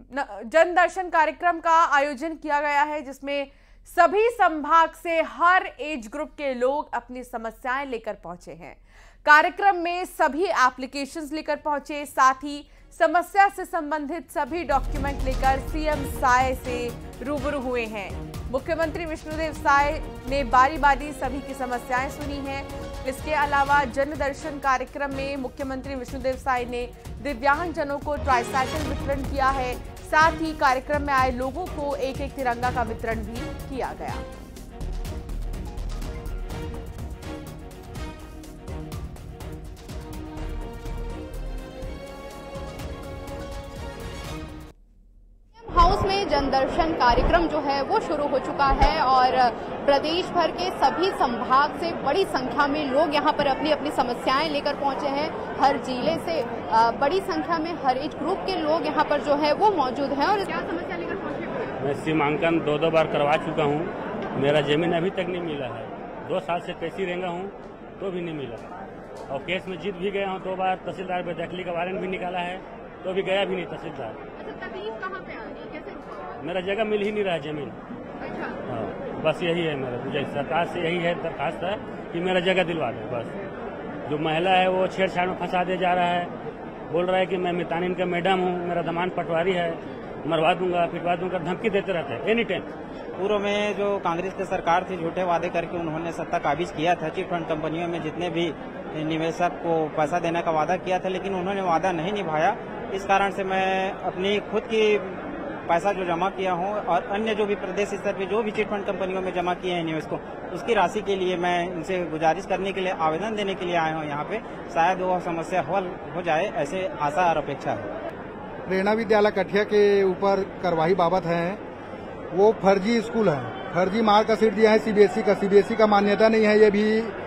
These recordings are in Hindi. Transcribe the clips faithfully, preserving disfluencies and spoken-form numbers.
जन दर्शन कार्यक्रम का आयोजन किया गया है, जिसमें सभी संभाग से हर एज ग्रुप के लोग अपनी समस्याएं लेकर पहुंचे हैं। कार्यक्रम में सभी एप्लीकेशंस लेकर पहुंचे, साथ ही समस्या से संबंधित सभी डॉक्यूमेंट लेकर सीएम साय से रूबरू हुए हैं। मुख्यमंत्री विष्णुदेव साय ने बारी बारी सभी की समस्याएं सुनी हैं। इसके अलावा जन दर्शन कार्यक्रम में मुख्यमंत्री विष्णुदेव साय ने दिव्यांगजनों को ट्राइसाइकिल वितरण किया है। साथ ही कार्यक्रम में आए लोगों को एक एक तिरंगा का वितरण भी किया गया। हाउस में जनदर्शन कार्यक्रम जो है वो शुरू हो चुका है और प्रदेश भर के सभी संभाग से बड़ी संख्या में लोग यहां पर अपनी अपनी समस्याएं लेकर पहुंचे हैं। हर जिले से बड़ी संख्या में हर एज ग्रुप के लोग यहां पर जो है वो मौजूद हैं। और क्या समस्या लेकर पहुंचे हुए? मैं सीमांकन दो दो बार करवा चुका हूं, मेरा जमीन अभी तक नहीं मिला है। दो साल से पैसी रेंगा हूं तो भी नहीं मिला, और केस में जीत भी गया हूं दो बार। तहसीलदार बेदखली का वारंट भी निकाला है तो भी गया भी नहीं तहसीलदार। अच्छा, तकलीफ कहाँ पे आ रही है, कैसे रुका? मेरा जगह मिल ही नहीं रहा है जमीन। अच्छा, हाँ, बस यही है मेरा, मुझे सरकार से यही है दरखास्त है कि मेरा जगह दिलवा दे। बस जो महिला है वो छेड़छाड़ में फंसा दे जा रहा है, बोल रहा है कि मैं मितानिन का मैडम हूँ, मेरा दमान पटवारी है, मरवा दूंगा पिटवा दूंगा, धमकी देते रहते हैं एनी टाइम। पूर्व में जो कांग्रेस की सरकार थी, झूठे वादे करके उन्होंने सत्ता काबिज किया था। चिट फंड कंपनियों में जितने भी निवेशक को पैसा देने का वादा किया था, लेकिन उन्होंने वादा नहीं निभाया। इस कारण से मैं अपनी खुद की पैसा जो जमा किया हूं और अन्य जो भी प्रदेश स्तर पे जो भी चिट फंड कंपनियों में जमा किए हैं निवेशकों, उसकी राशि के लिए मैं इनसे गुजारिश करने के लिए, आवेदन देने के लिए आया हूं यहाँ पे। शायद वो समस्या हल हो जाए, ऐसे आशा और अपेक्षा है। प्रेरणा विद्यालय कठिया के ऊपर कार्रवाई बाबत है, वो फर्जी स्कूल है, फर्जी मार्कशीट दिया है सीबीएसई का। सीबीएसई का मान्यता नहीं है, ये भी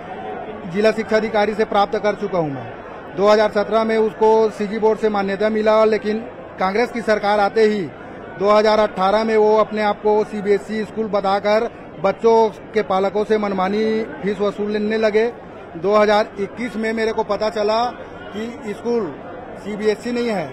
जिला शिक्षा अधिकारी से प्राप्त कर चुका हूँ मैं। दो हज़ार सत्रह में उसको सीजी बोर्ड से मान्यता मिला, लेकिन कांग्रेस की सरकार आते ही दो हज़ार अठारह में वो अपने आप को सीबीएसई स्कूल बताकर बच्चों के पालकों से मनमानी फीस वसूलने लगे। दो हज़ार इक्कीस में मेरे को पता चला कि स्कूल सीबीएसई नहीं है,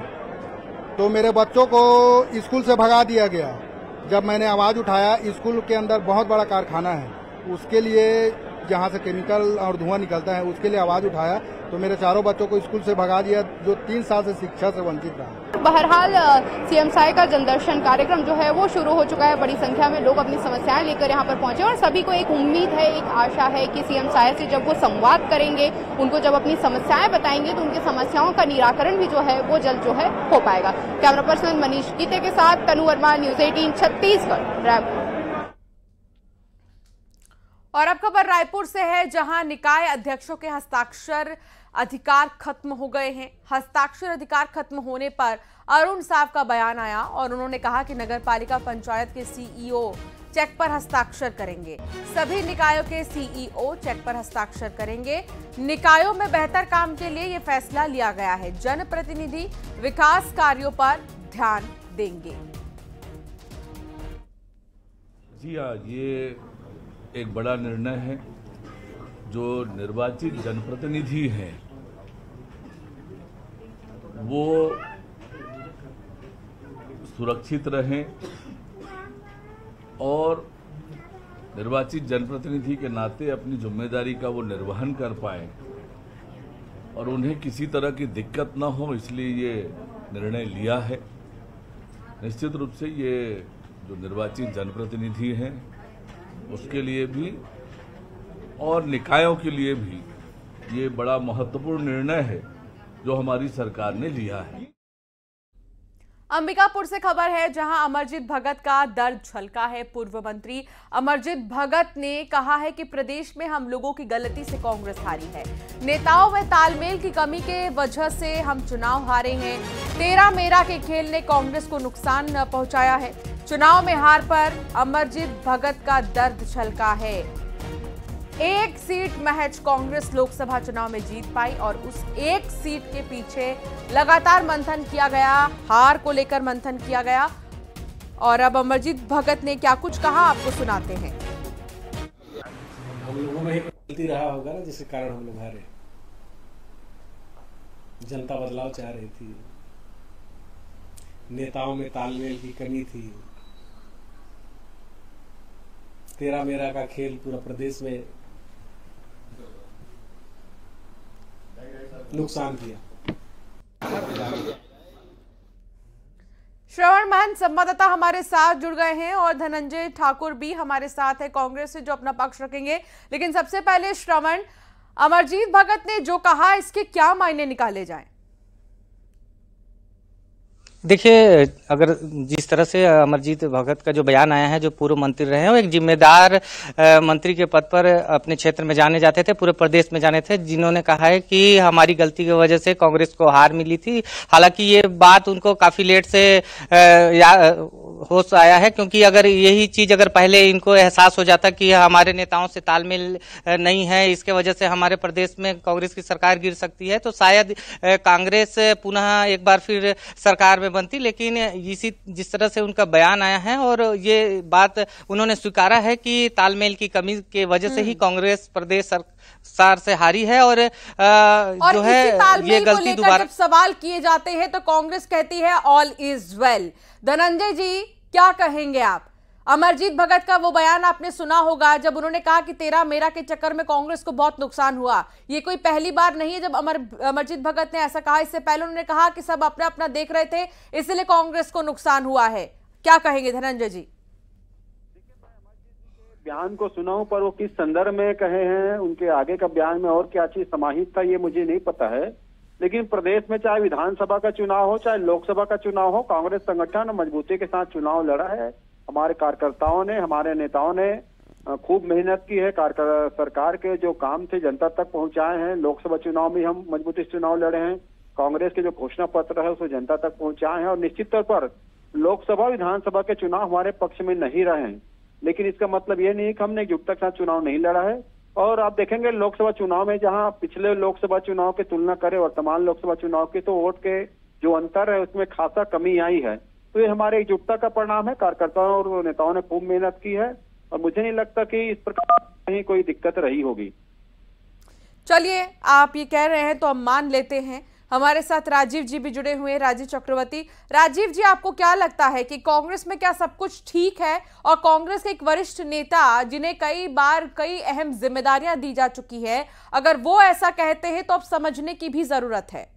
तो मेरे बच्चों को स्कूल से भगा दिया गया। जब मैंने आवाज उठाया, स्कूल के अंदर बहुत बड़ा कारखाना है, उसके लिए जहाँ से केमिकल और धुआं निकलता है, उसके लिए आवाज उठाया, तो मेरे चारों बच्चों को स्कूल से भगा दिया, जो तीन साल से शिक्षा से वंचित रहा। बहरहाल सीएम साय का जनदर्शन कार्यक्रम जो है वो शुरू हो चुका है। बड़ी संख्या में लोग अपनी समस्याएं लेकर यहाँ पर पहुंचे और सभी को एक उम्मीद है, एक आशा है कि सीएम साय से जब वो संवाद करेंगे, उनको जब अपनी समस्याएं बताएंगे, तो उनकी समस्याओं का निराकरण भी जो है वो जल्द जो है हो पाएगा। कैमरा पर्सन मनीष गीते के साथ तनु वर्मा, न्यूज अठारह छत्तीसगढ़, रायपुर। और अब खबर रायपुर से है, जहां निकाय अध्यक्षों के हस्ताक्षर अधिकार खत्म हो गए हैं। हस्ताक्षर अधिकार खत्म होने पर अरुण साव का बयान आया और उन्होंने कहा कि नगर पालिका पंचायत के सीईओ चेक पर हस्ताक्षर करेंगे। सभी निकायों के सीईओ चेक पर हस्ताक्षर करेंगे। निकायों में बेहतर काम के लिए ये फैसला लिया गया है। जनप्रतिनिधि विकास कार्यों पर ध्यान देंगे। जी हाँ, ये एक बड़ा निर्णय है। जो निर्वाचित जनप्रतिनिधि हैं वो सुरक्षित रहें और निर्वाचित जनप्रतिनिधि के नाते अपनी जिम्मेदारी का वो निर्वहन कर पाए और उन्हें किसी तरह की दिक्कत न हो, इसलिए ये निर्णय लिया है। निश्चित रूप से ये जो निर्वाचित जनप्रतिनिधि हैं उसके लिए भी और निकायों के लिए भी ये बड़ा महत्वपूर्ण निर्णय है जो हमारी सरकार ने लिया है। अंबिकापुर से खबर है, जहां अमरजीत भगत का दर्द झलका है। पूर्व मंत्री अमरजीत भगत ने कहा है कि प्रदेश में हम लोगों की गलती से कांग्रेस हारी है। नेताओं में तालमेल की कमी के वजह से हम चुनाव हारे हैं। तेरा मेरा के खेल ने कांग्रेस को नुकसान पहुंचाया है। चुनाव में हार पर अमरजीत भगत का दर्द झलका है। एक सीट महज कांग्रेस लोकसभा चुनाव में जीत पाई और उस एक सीट के पीछे लगातार मंथन किया गया, हार को लेकर मंथन किया गया। और अब अमरजीत भगत ने क्या कुछ कहा, आपको सुनाते हैं। हम लोगों में ही गलती रहा होगा ना, जिसके कारण हम लोग हारे। जनता बदलाव चाह रही थी, नेताओं में तालमेल की कमी थी। तेरा मेरा का खेल पूरा प्रदेश में नुकसान किया। श्रवण महंत संवाददाता हमारे साथ जुड़ गए हैं और धनंजय ठाकुर भी हमारे साथ है कांग्रेस से, जो अपना पक्ष रखेंगे। लेकिन सबसे पहले श्रवण, अमरजीत भगत ने जो कहा, इसके क्या मायने निकाले जाएं? देखिए, अगर जिस तरह से अमरजीत भगत का जो बयान आया है, जो पूर्व मंत्री रहे हैं, वो एक जिम्मेदार मंत्री के पद पर अपने क्षेत्र में जाने जाते थे, पूरे प्रदेश में जाने थे, जिन्होंने कहा है कि हमारी गलती की वजह से कांग्रेस को हार मिली थी। हालांकि ये बात उनको काफी लेट से होश आया है, क्योंकि अगर यही चीज अगर पहले इनको एहसास हो जाता कि हमारे नेताओं से तालमेल नहीं है, इसके वजह से हमारे प्रदेश में कांग्रेस की सरकार गिर सकती है, तो शायद कांग्रेस पुनः एक बार फिर सरकार में बनती। लेकिन इसी जिस तरह से उनका बयान आया है और ये बात उन्होंने स्वीकारा है कि तालमेल की कमी के वजह से ही कांग्रेस प्रदेश सरकार से हारी है और, और जो है ये गलती दोबारा सवाल किए जाते हैं तो कांग्रेस कहती है all is well. Dhananjay ji, क्या कहेंगे आप? अमरजीत भगत का वो बयान आपने सुना होगा, जब उन्होंने कहा कि तेरा मेरा के चक्कर में कांग्रेस को बहुत नुकसान हुआ। ये कोई पहली बार नहीं है जब अमर अमरजीत भगत ने ऐसा कहा। इससे पहले उन्होंने कहा कि सब अपना अपना देख रहे थे, इसलिए कांग्रेस को नुकसान हुआ है। क्या कहेंगे धनंजय जी? बयान को सुनाऊं, पर वो किस संदर्भ में कहे हैं, उनके आगे का बयान में और क्या चीज समाहित था, ये मुझे नहीं पता है। लेकिन प्रदेश में चाहे विधानसभा का चुनाव हो, चाहे लोकसभा का चुनाव हो, कांग्रेस संगठन मजबूती के साथ चुनाव लड़ा है। हमारे कार्यकर्ताओं ने, हमारे नेताओं ने खूब मेहनत की है। सरकार के जो काम थे जनता तक पहुंचाए हैं। लोकसभा चुनाव में हम मजबूती से चुनाव लड़े हैं। कांग्रेस के जो घोषणा पत्र है उसको जनता तक पहुंचाए हैं और निश्चित तौर पर लोकसभा विधानसभा के चुनाव हमारे पक्ष में नहीं रहे हैं। लेकिन इसका मतलब ये नहीं है कि हमने एकजुटता के साथ चुनाव नहीं लड़ा है। और आप देखेंगे लोकसभा चुनाव में, जहां पिछले लोकसभा चुनाव की तुलना करें वर्तमान लोकसभा चुनाव की, तो वोट के जो अंतर है उसमें खासा कमी आई है। तो ये हमारे एकजुटता का परिणाम है। कार्यकर्ताओं और नेताओं ने खूब मेहनत की है और मुझे नहीं लगता कि इस प्रकार कहीं कोई दिक्कत रही होगी। चलिए, आप ये कह रहे हैं तो हम मान लेते हैं। हमारे साथ राजीव जी भी जुड़े हुए हैं, राजीव चक्रवर्ती। राजीव जी, आपको क्या लगता है कि कांग्रेस में क्या सब कुछ ठीक है? और कांग्रेस के एक वरिष्ठ नेता जिन्हें कई बार कई अहम जिम्मेदारियां दी जा चुकी है, अगर वो ऐसा कहते हैं तो अब समझने की भी जरूरत है।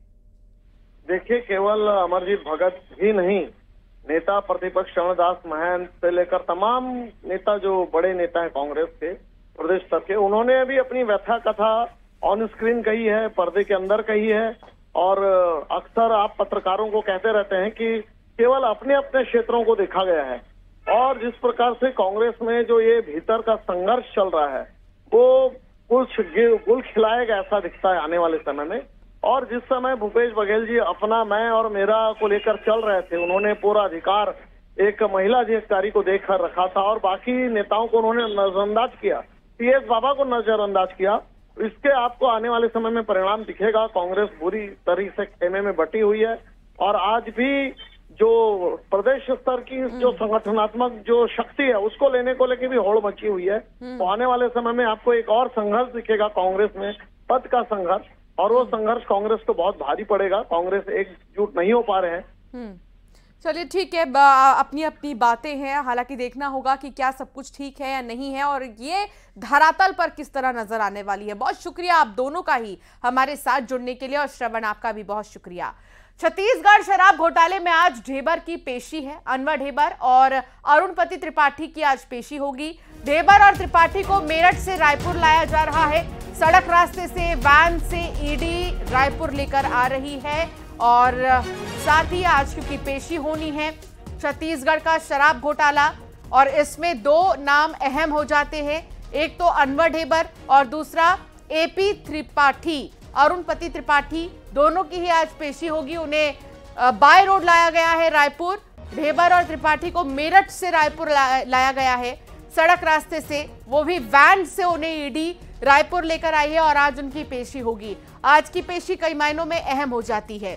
देखिए, केवल अमरजीत भगत ही नहीं, नेता प्रतिपक्ष श्रवण दास महंत से लेकर तमाम नेता, जो बड़े नेता हैं कांग्रेस के प्रदेश स्तर के, उन्होंने भी अपनी व्यथा कथा ऑन स्क्रीन कही है, पर्दे के अंदर कही है। और अक्सर आप पत्रकारों को कहते रहते हैं कि केवल अपने अपने क्षेत्रों को देखा गया है। और जिस प्रकार से कांग्रेस में जो ये भीतर का संघर्ष चल रहा है, वो कुछ गुल खिलाएगा ऐसा दिखता है आने वाले समय में। और जिस समय भूपेश बघेल जी अपना, मैं और मेरा को लेकर चल रहे थे, उन्होंने पूरा अधिकार एक महिला अधिकारी को देकर रखा था और बाकी नेताओं को उन्होंने नजरअंदाज किया, टी एस बाबा को नजरअंदाज किया। इसके आपको आने वाले समय में परिणाम दिखेगा। कांग्रेस बुरी तरह से खेमे में बटी हुई है और आज भी जो प्रदेश स्तर की जो संगठनात्मक जो शक्ति है उसको लेने को लेके भी होड़ मची हुई है। तो आने वाले समय में आपको एक और संघर्ष दिखेगा कांग्रेस में, पद का संघर्ष, और वो संघर्ष कांग्रेस को बहुत भारी पड़ेगा। कांग्रेस एकजुट नहीं हो पा रहे हैं। चलिए, ठीक है, अपनी अपनी बातें हैं। हालांकि देखना होगा कि क्या सब कुछ ठीक है या नहीं है और ये धरातल पर किस तरह नजर आने वाली है। बहुत शुक्रिया आप दोनों का ही हमारे साथ जुड़ने के लिए, और श्रवण आपका भी बहुत शुक्रिया। छत्तीसगढ़ शराब घोटाले में आज ढेबर की पेशी है। अनवर ढेबर और अरुणपति त्रिपाठी की आज पेशी होगी। ढेबर और त्रिपाठी को मेरठ से रायपुर लाया जा रहा है। सड़क रास्ते से वैन से ईडी रायपुर लेकर आ रही है और साथ ही आज क्योंकि पेशी होनी है छत्तीसगढ़ का शराब घोटाला, और इसमें दो नाम अहम हो जाते हैं, एक तो अनवर ढेबर और दूसरा एपी त्रिपाठी, अरुणपति त्रिपाठी। दोनों की ही आज पेशी होगी। उन्हें बाय रोड लाया गया है रायपुर। ढेबर और त्रिपाठी को मेरठ से रायपुर ला, लाया गया है सड़क रास्ते से, वो भी वैन से उन्हें ईडी रायपुर लेकर आई है और आज उनकी पेशी होगी। आज की पेशी कई मायनों में अहम हो जाती है।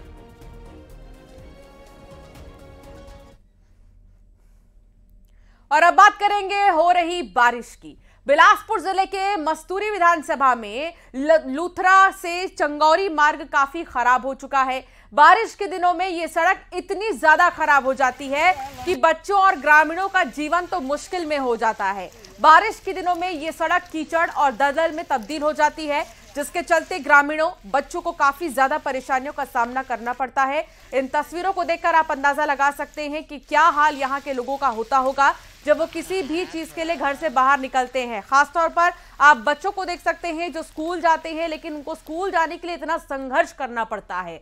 और अब बात करेंगे हो रही बारिश की। बिलासपुर जिले के मस्तूरी विधानसभा में लूथरा से चंगौरी मार्ग काफी खराब हो चुका है। बारिश के दिनों में ये सड़क इतनी ज्यादा खराब हो जाती है कि बच्चों और ग्रामीणों का जीवन तो मुश्किल में हो जाता है। बारिश के दिनों में ये सड़क कीचड़ और दलदल में तब्दील हो जाती है, जिसके चलते ग्रामीणों, बच्चों को काफी ज्यादा परेशानियों का सामना करना पड़ता है। इन तस्वीरों को देखकर आप अंदाजा लगा सकते हैं कि क्या हाल यहाँ के लोगों का होता होगा जब वो किसी भी चीज के लिए घर से बाहर निकलते हैं। खासतौर पर आप बच्चों को देख सकते हैं जो स्कूल जाते हैं, लेकिन उनको स्कूल जाने के लिए इतना संघर्ष करना पड़ता है।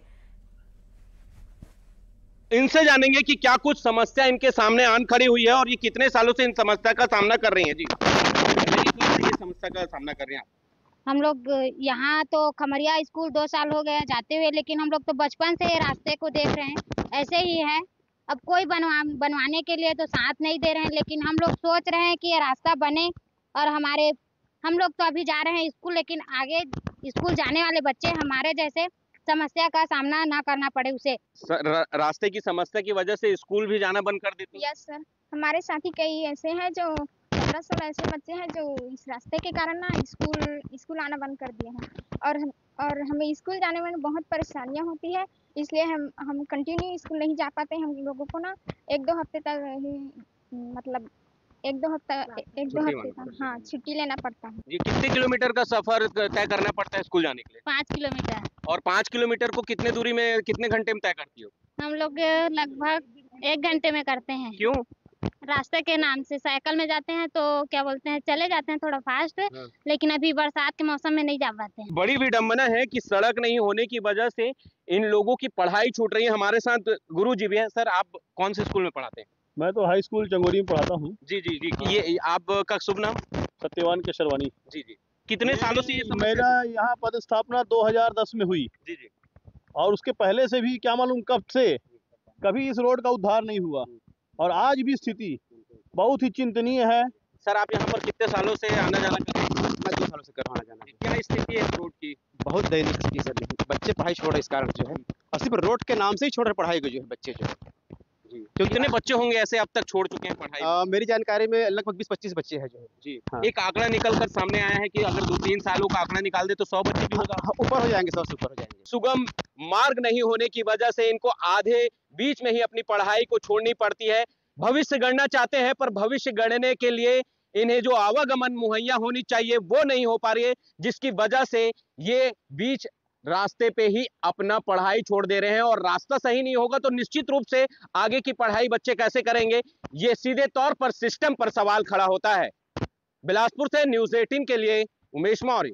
इनसे जानेंगे कि क्या कुछ समस्या इनके सामने आन खड़ी हुई है और ये कितने सालों से इन समस्या का सामना कर रही हैं। जी, ये समस्या का सामना कर रहे हैं। हम लोग यहाँ तो खमरिया स्कूल दो साल हो गए जाते हुए, लेकिन हम लोग तो बचपन से रास्ते को देख रहे हैं, ऐसे ही है। अब कोई बनवा बनवाने के लिए तो साथ नहीं दे रहे हैं, लेकिन हम लोग सोच रहे हैं कि ये रास्ता बने और हमारे हम लोग तो अभी जा रहे हैं स्कूल, लेकिन आगे स्कूल जाने वाले बच्चे हमारे जैसे समस्या का सामना ना करना पड़े उसे। रास्ते की समस्या की वजह से स्कूल भी जाना बंद कर देते हैं। यस सर, हमारे साथी कई ऐसे हैं जो पंद्रह सोलह ऐसे बच्चे हैं जो इस रास्ते के कारण ना स्कूल स्कूल आना बंद कर दिए हैं और हम और हमें स्कूल जाने में बहुत परेशानियां होती है, इसलिए हम हम कंटिन्यू स्कूल नहीं जा पाते। हम लोगों को ना एक दो हफ्ते तक ही मतलब एक दो हफ्ता एक दो हफ्ते तक हाँ छुट्टी लेना पड़ता है। जी, कितने किलोमीटर का सफर तय करना पड़ता है स्कूल जाने के लिए? पाँच किलोमीटर। और पाँच किलोमीटर को कितने दूरी में कितने घंटे में तय करती हो? हम लोग लगभग एक घंटे में करते हैं। क्यों? रास्ते के नाम से साइकिल में जाते हैं तो क्या बोलते हैं चले जाते हैं थोड़ा फास्ट, लेकिन अभी बरसात के मौसम में नहीं जा पाते हैं। बड़ी विडंबना है कि सड़क नहीं होने की वजह से इन लोगों की पढ़ाई छूट रही है। हमारे साथ गुरु जी भी हैं। सर, आप कौन से स्कूल में पढ़ाते हैं? मैं तो हाई स्कूल चंगोरी में पढ़ाता हूँ। जी जी जी हाँ। ये आपका शुभ नाम? सत्यवान केशरवानी। जी जी। कितने सालों से ये समस्या? मेरा यहाँ पदस्थापना दो हज़ार दस में हुई। जी जी। और उसके पहले से भी क्या मालूम कब से कभी इस रोड का उद्धार नहीं हुआ और आज भी स्थिति बहुत ही चिंतनीय है। सर, आप यहाँ पर कितने सालों से आना जाना कर रहे हैं? मैं दो सालों से कर आना जाना। क्या स्थिति है इस रोड की? बहुत दयनीय स्थिति सर, बच्चे पढ़ाई छोड़ रहे इस कारण जो है, और सिर्फ रोड के नाम से ही छोड़ रहे पढ़ाई को जो है बच्चे जो है। जी, तो कितने बच्चे होंगे ऐसे अब तक छोड़ चुके हैं पढ़ाई? आ, मेरी जानकारी में लगभग बीस पच्चीस बच्चे हैं जो है। जी हाँ। एक आंकड़ा निकल कर सामने आया है कि अगर दो तीन सालों का आंकड़ा निकाल दे तो सौ बच्चे भी होगा। ऊपर हो जाएंगे, सौ से ऊपर हो जाएंगे। सुगम मार्ग नहीं होने की वजह से इनको आधे बीच में ही अपनी पढ़ाई को छोड़नी पड़ती है। भविष्य गढ़ना चाहते हैं, पर भविष्य गढ़ने के लिए इन्हें जो आवागमन मुहैया होनी चाहिए वो नहीं हो पा रही है, जिसकी वजह से ये बीच रास्ते पे ही अपना पढ़ाई छोड़ दे रहे हैं। और रास्ता सही नहीं होगा तो निश्चित रूप से आगे की पढ़ाई बच्चे कैसे करेंगे, ये सीधे तौर पर सिस्टम पर सवाल खड़ा होता है। बिलासपुर से न्यूज़ अठारह के लिए उमेश मौर्य।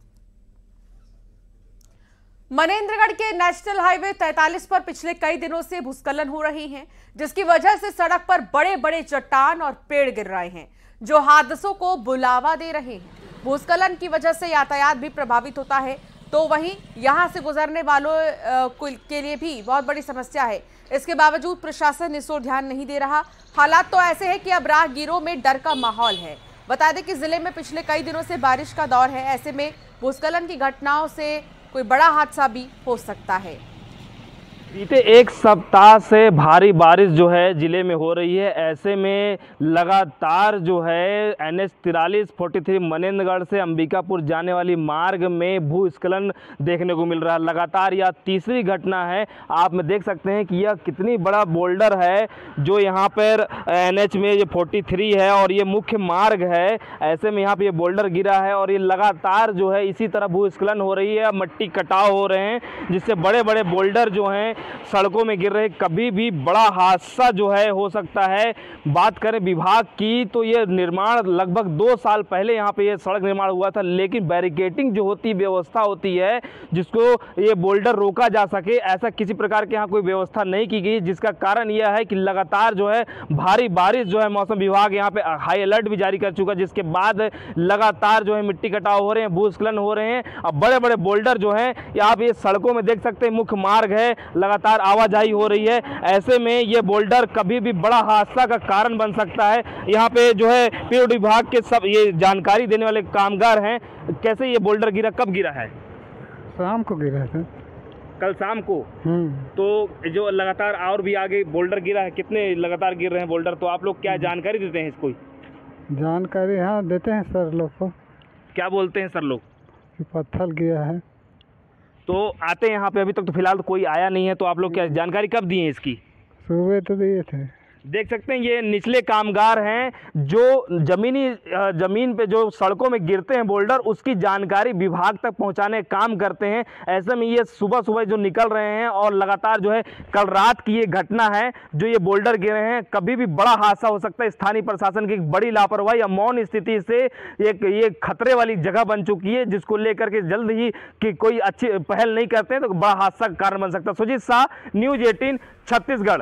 मनेंद्रगढ़ के नेशनल हाईवे तैंतालीस पर पिछले कई दिनों से भूस्खलन हो रही है, जिसकी वजह से सड़क पर बड़े बड़े चट्टान और पेड़ गिर रहे हैं, जो हादसों को बुलावा दे रहे हैं। भूस्खलन की वजह से यातायात भी प्रभावित होता है, तो वहीं यहां से गुजरने वालों के लिए भी बहुत बड़ी समस्या है। इसके बावजूद प्रशासन इस ओर ध्यान नहीं दे रहा। हालात तो ऐसे हैं कि अब राहगीरों में डर का माहौल है। बता दें कि जिले में पिछले कई दिनों से बारिश का दौर है, ऐसे में भूस्खलन की घटनाओं से कोई बड़ा हादसा भी हो सकता है। बीते एक सप्ताह से भारी बारिश जो है जिले में हो रही है। ऐसे में लगातार जो है एन एच तिरालीस फोर्टी थ्री मनेंद्रगढ़ से अंबिकापुर जाने वाली मार्ग में भूस्खलन देखने को मिल रहा है। लगातार यह तीसरी घटना है। आप में देख सकते हैं कि यह कितनी बड़ा बोल्डर है जो यहाँ पर एन एच में ये फोर्टी थ्री है और ये मुख्य मार्ग है। ऐसे में यहाँ पे ये बोल्डर गिरा है और ये लगातार जो है इसी तरह भूस्खलन हो रही है, मट्टी कटाव हो रहे हैं, जिससे बड़े बड़े बोल्डर जो हैं सड़कों में गिर रहे। कभी भी बड़ा हादसा जो है हो सकता है। बात करें विभाग की तो ये निर्माण लगभग दो साल पहले यहाँ पे ये सड़क निर्माण हुआ था, लेकिन बैरिकेटिंग जो होती व्यवस्था होती है जिसको ये बोल्डर रोका जा सके, ऐसा किसी प्रकार के यहाँ कोई व्यवस्था नहीं की गई, जिसका कारण यह है कि लगातार जो है भारी बारिश जो है मौसम विभाग यहाँ पे हाई अलर्ट भी जारी कर चुका, जिसके बाद लगातार जो है मिट्टी कटाव हो रहे हैं, भूस्खलन हो रहे हैं। अब बड़े बड़े बोल्डर जो हैं आप ये सड़कों में देख सकते हैं, मुख्य मार्ग है, लगातार आवाजाही हो रही है। ऐसे में ये बोल्डर कभी भी बड़ा हादसा का कारण बन सकता है। यहाँ पे जो है पेड़ विभाग के सब ये जानकारी देने वाले कामगार हैं। कैसे ये बोल्डर गिरा, कब गिरा है? शाम को गिरा था, कल शाम को। तो जो लगातार और भी आगे बोल्डर गिरा है, कितने लगातार गिर रहे हैं बोल्डर, तो आप लोग क्या जानकारी देते हैं इसको? जानकारी हाँ देते हैं सर लोग को। क्या बोलते हैं सर लोग? कि पत्थर गिरा है। तो आते हैं यहाँ पे, अभी तक तो फिलहाल तो कोई आया नहीं है, तो आप लोग क्या जानकारी कब दिए इसकी? सुबह तो दिए थे। देख सकते हैं ये निचले कामगार हैं जो जमीनी जमीन पे जो सड़कों में गिरते हैं बोल्डर, उसकी जानकारी विभाग तक पहुंचाने का काम करते हैं। ऐसे में ये सुबह सुबह जो निकल रहे हैं और लगातार जो है कल रात की ये घटना है, जो ये बोल्डर गिरे हैं, कभी भी बड़ा हादसा हो सकता है। स्थानीय प्रशासन की बड़ी लापरवाही या मौन स्थिति से एक ये खतरे वाली जगह बन चुकी है, जिसको लेकर के जल्द ही कि कोई अच्छी पहल नहीं करते हैं तो बड़ा हादसा का कारण बन सकता है। सुजीत शाह, न्यूज अठारह, छत्तीसगढ़।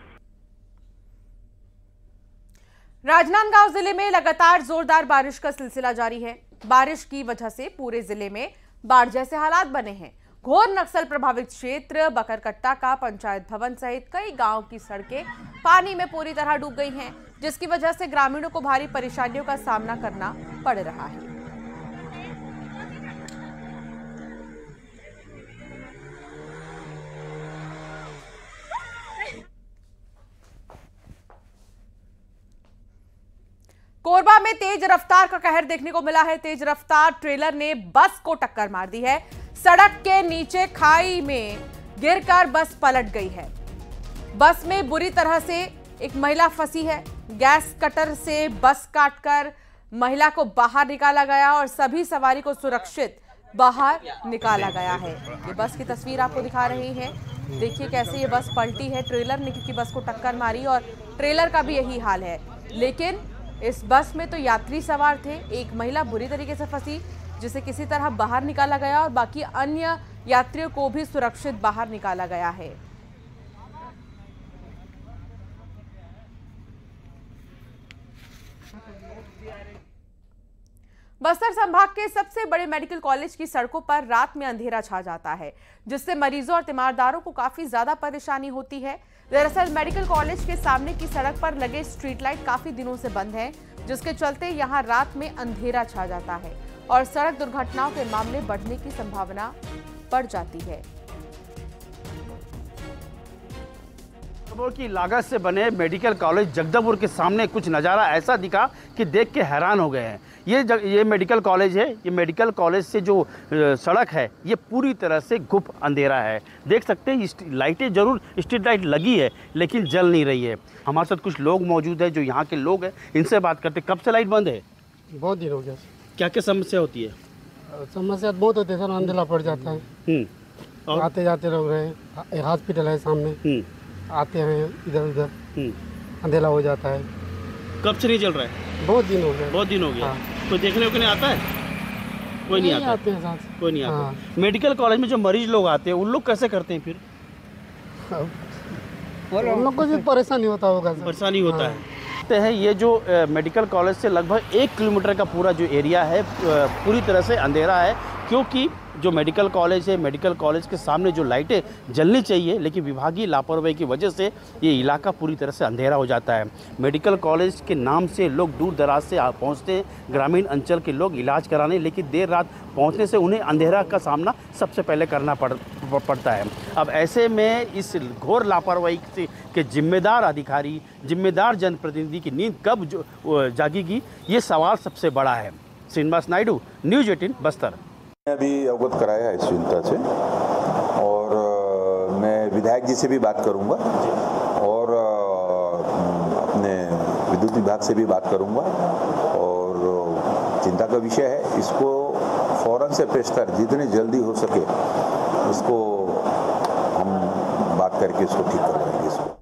राजनांदगांव जिले में लगातार जोरदार बारिश का सिलसिला जारी है। बारिश की वजह से पूरे जिले में बाढ़ जैसे हालात बने हैं। घोर नक्सल प्रभावित क्षेत्र बकरकट्टा का पंचायत भवन सहित कई गांव की सड़कें पानी में पूरी तरह डूब गई हैं, जिसकी वजह से ग्रामीणों को भारी परेशानियों का सामना करना पड़ रहा है। कोरबा में तेज रफ्तार का कहर देखने को मिला है। तेज रफ्तार ट्रेलर ने बस को टक्कर मार दी है। सड़क के नीचे खाई में गिरकर बस पलट गई है। बस में बुरी तरह से एक महिला फंसी है। गैस कटर से बस काटकर महिला को बाहर निकाला गया और सभी सवारी को सुरक्षित बाहर निकाला गया है। ये बस की तस्वीर आपको दिखा रही है। देखिए कैसे ये बस पलटी है। ट्रेलर ने क्योंकि बस को टक्कर मारी और ट्रेलर का भी यही हाल है। लेकिन इस बस में तो यात्री सवार थे। एक महिला बुरी तरीके से फंसी, जिसे किसी तरह बाहर निकाला गया और बाकी अन्य यात्रियों को भी सुरक्षित बाहर निकाला गया है। बस्तर संभाग के सबसे बड़े मेडिकल कॉलेज की सड़कों पर रात में अंधेरा छा जाता है, जिससे मरीजों और तीमारदारों को काफी ज्यादा परेशानी होती है। दरअसल मेडिकल कॉलेज के सामने की सड़क पर लगे स्ट्रीट लाइट काफी दिनों से बंद है, जिसके चलते यहां रात में अंधेरा छा जाता है और सड़क दुर्घटनाओं के मामले बढ़ने की संभावना बढ़ जाती है। करोड़ की लागत से बने मेडिकल कॉलेज जगदलपुर के सामने कुछ नज़ारा ऐसा दिखा कि देख के हैरान हो गए हैं। ये जग, ये मेडिकल कॉलेज है। ये मेडिकल कॉलेज से जो सड़क है ये पूरी तरह से गुप अंधेरा है। देख सकते हैं लाइटें जरूर स्ट्रीट लाइट लगी है लेकिन जल नहीं रही है। हमारे साथ कुछ लोग मौजूद है जो यहाँ के लोग हैं, इनसे बात करते। कब से लाइट बंद है? बहुत दिन हो गया। क्या क्या समस्या होती है? समस्या बहुत होती है सर, अंधेरा पड़ जाता है। और आते जाते लोग रहे, हॉस्पिटल है सामने, आते हैं इधर उधर, अंधेरा हो जाता है। कब से नहीं चल रहा है? बहुत दिन हो गया। बहुत दिन हो गया। हाँ। कोई देखने को नहीं आता है? कोई नहीं, नहीं आता आते हैं साथ। कोई नहीं आता। हाँ। मेडिकल कॉलेज में जो मरीज लोग आते हैं उन लोग कैसे करते हैं फिर? उन लोग को भी परेशानी होता होगा सर। परेशानी होता हाँ। है। है ये जो मेडिकल कॉलेज से लगभग एक किलोमीटर का पूरा जो एरिया है पूरी तरह से अंधेरा है, क्योंकि जो मेडिकल कॉलेज है, मेडिकल कॉलेज के सामने जो लाइटें जलनी चाहिए, लेकिन विभागीय लापरवाही की वजह से ये इलाका पूरी तरह से अंधेरा हो जाता है। मेडिकल कॉलेज के नाम से लोग दूर दराज से पहुंचते हैं, ग्रामीण अंचल के लोग इलाज कराने, लेकिन देर रात पहुंचने से उन्हें अंधेरा का सामना सबसे पहले करना पड़ पड़ता है। अब ऐसे में इस घोर लापरवाही से के जिम्मेदार अधिकारी, जिम्मेदार जनप्रतिनिधि की नींद कब जो जागेगी, ये सवाल सबसे बड़ा है। श्रीनिवास नायडू, न्यूज अठारह, बस्तर। अभी अवगत कराया है इस चिंता से और आ, मैं विधायक जी से भी बात करूंगा और आ, अपने विद्युत विभाग से भी बात करूंगा और चिंता का विषय है। इसको फौरन से पेश कर जितनी जल्दी हो सके उसको हम बात करके इसको ठीक करवाएंगे इसको।